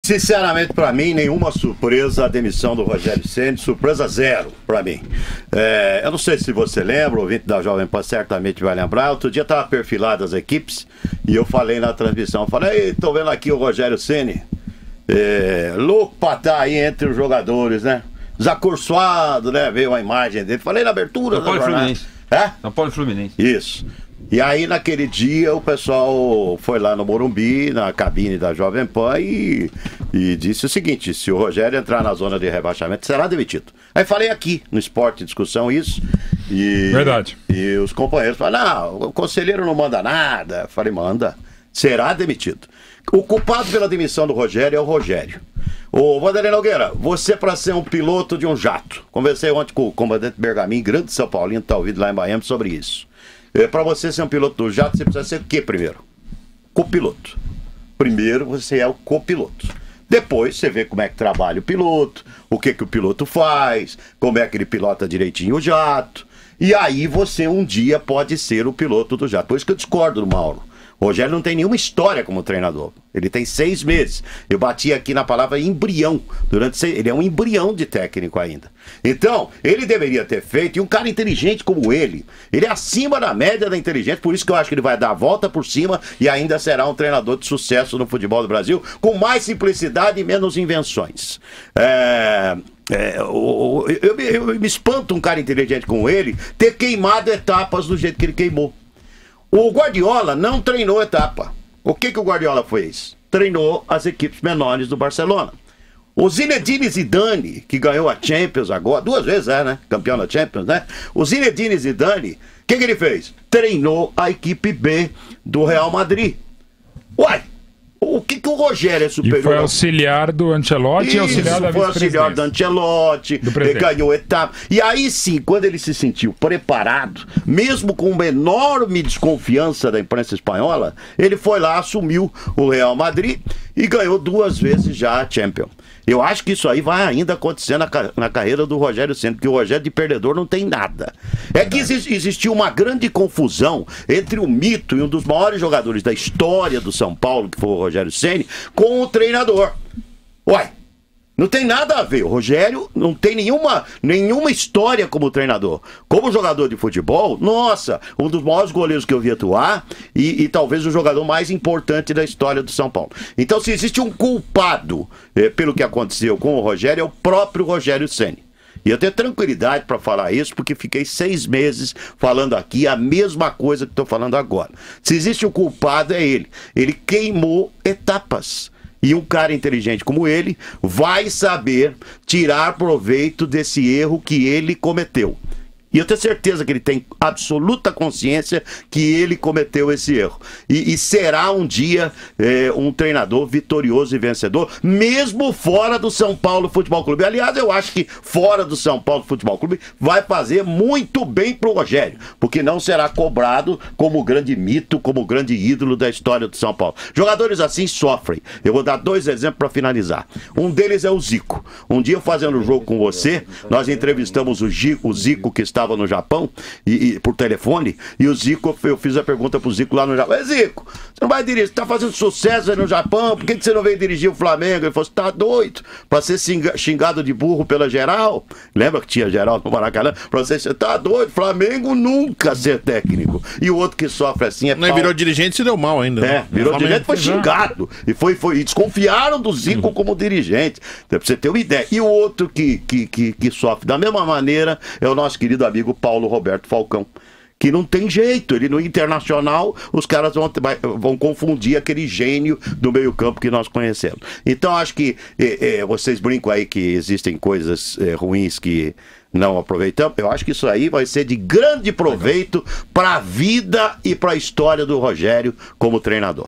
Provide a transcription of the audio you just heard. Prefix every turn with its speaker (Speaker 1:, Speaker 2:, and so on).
Speaker 1: Sinceramente, para mim, nenhuma surpresa a demissão do Rogério Ceni, surpresa zero para mim. Eu não sei se você lembra, o ouvinte da Jovem Pan certamente vai lembrar. Outro dia estava perfilado as equipes e eu falei na transmissão, falei, tô vendo aqui o Rogério Ceni, louco para estar aí entre os jogadores, né? Desacursoado, né? Veio a imagem dele. Falei na abertura.
Speaker 2: Na Poli Fluminense. Na Poli Fluminense.
Speaker 1: Isso. E aí, naquele dia, o pessoal foi lá no Morumbi, na cabine da Jovem Pan, e disse o seguinte: se o Rogério entrar na zona de rebaixamento, será demitido. Aí falei aqui, no Esporte em Discussão, isso.
Speaker 3: Verdade.
Speaker 1: E os companheiros falaram: não, o conselheiro não manda nada. Falei: manda. Será demitido. O culpado pela demissão do Rogério é o Rogério. Ô, Vanderlei Nogueira, você para ser um piloto de um jato. Conversei ontem com o comandante Bergamin, grande São Paulino, tá ouvindo lá em Miami, sobre isso. Para você ser um piloto do jato, você precisa ser o quê primeiro? Copiloto. Primeiro você é o copiloto. Depois você vê como é que trabalha o piloto, o que o piloto faz, como é que ele pilota direitinho o jato. E aí você um dia pode ser o piloto do jato. Por isso que eu discordo do Mauro. O Rogério não tem nenhuma história como treinador. Ele tem 6 meses. Eu bati aqui na palavra embrião. Ele é um embrião de técnico ainda. Então, ele deveria ter feito, e um cara inteligente como ele é acima da média da inteligência, por isso que eu acho que ele vai dar a volta por cima e ainda será um treinador de sucesso no futebol do Brasil, com mais simplicidade e menos invenções. Eu me espanto um cara inteligente como ele ter queimado etapas do jeito que ele queimou. O Guardiola não treinou etapa. O que o Guardiola fez? Treinou as equipes menores do Barcelona. O Zinedine Zidane, que ganhou a Champions agora, 2 vezes, né? Campeão da Champions, né? O Zinedine Zidane, o que ele fez? Treinou a equipe B do Real Madrid. Uai! O que o Rogério é superior?
Speaker 3: E foi auxiliar do Ancelotti e auxiliar da vice-presidência. Foi auxiliar do
Speaker 1: Ancelotti, ele ganhou etapa. E aí sim, quando ele se sentiu preparado, mesmo com uma enorme desconfiança da imprensa espanhola, ele foi lá, assumiu o Real Madrid e ganhou 2 vezes já a Champions. Eu acho que isso aí vai ainda acontecer na carreira do Rogério Ceni, porque o Rogério de perdedor não tem nada. É que existiu uma grande confusão entre o mito e um dos maiores jogadores da história do São Paulo, que foi o Rogério Ceni, com o treinador. Uai, não tem nada a ver. O Rogério não tem nenhuma história como treinador. Como jogador de futebol, nossa, um dos maiores goleiros que eu vi atuar e talvez o jogador mais importante da história do São Paulo. Então, se existe um culpado pelo que aconteceu com o Rogério, é o próprio Rogério Ceni. E eu tenho tranquilidade para falar isso, porque fiquei 6 meses falando aqui a mesma coisa que estou falando agora. Se existe um culpado, é ele. Ele queimou etapas. E um cara inteligente como ele vai saber tirar proveito desse erro que ele cometeu. E eu tenho certeza que ele tem absoluta consciência que ele cometeu esse erro. E será um dia um treinador vitorioso e vencedor, mesmo fora do São Paulo Futebol Clube. Aliás, eu acho que fora do São Paulo Futebol Clube vai fazer muito bem pro Rogério, porque não será cobrado como grande mito, como grande ídolo da história do São Paulo. Jogadores assim sofrem. Eu vou dar 2 exemplos para finalizar. Um deles é o Zico. Um dia, fazendo o jogo com você, nós entrevistamos o Zico, que estava no Japão, e por telefone, e o Zico, eu fiz a pergunta pro Zico lá no Japão: Zico, você não vai dirigir, você tá fazendo sucesso aí no Japão, por que você não veio dirigir o Flamengo? Ele falou: você tá doido pra ser xingado de burro pela geral? Lembra que tinha geral no Maracanã? Pra você tá doido, Flamengo nunca ser técnico. E o outro que sofre assim é
Speaker 4: Não, virou dirigente e se deu mal ainda.
Speaker 1: Virou dirigente, foi xingado, e desconfiaram do Zico como dirigente, pra você ter uma ideia. E o outro que sofre da mesma maneira é o nosso querido amigo Paulo Roberto Falcão, que não tem jeito. Ele no Internacional, os caras vão confundir aquele gênio do meio-campo que nós conhecemos. Então acho que vocês brincam aí que existem coisas ruins que não aproveitamos. Eu acho que isso aí vai ser de grande proveito para a vida e para a história do Rogério como treinador.